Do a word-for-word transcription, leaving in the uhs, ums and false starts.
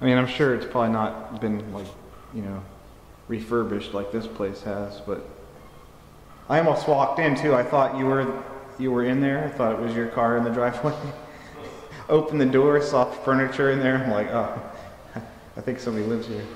mean, I'm sure it's probably not been like, you know, refurbished like this place has, but I almost walked in too. I thought you were you were in there. I thought it was your car in the driveway. Opened the door, saw furniture in there. I'm like, oh, I think somebody lives here.